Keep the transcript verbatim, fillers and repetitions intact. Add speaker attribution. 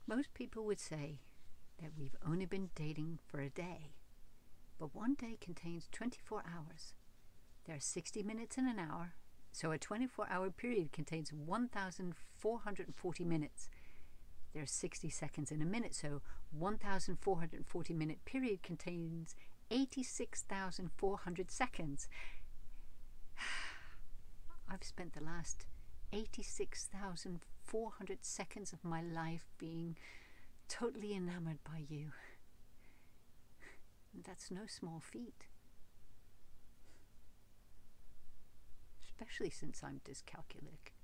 Speaker 1: Most people would say that we've only been dating for a day, but one day contains twenty-four hours. There are sixty minutes in an hour, so a twenty-four hour period contains one thousand four hundred forty minutes. There are sixty seconds in a minute, so one thousand four hundred forty minute period contains eighty-six thousand four hundred seconds. I've spent the last eighty-six thousand four hundred seconds of my life being totally enamored by you. That's no small feat. Especially since I'm dyscalculic.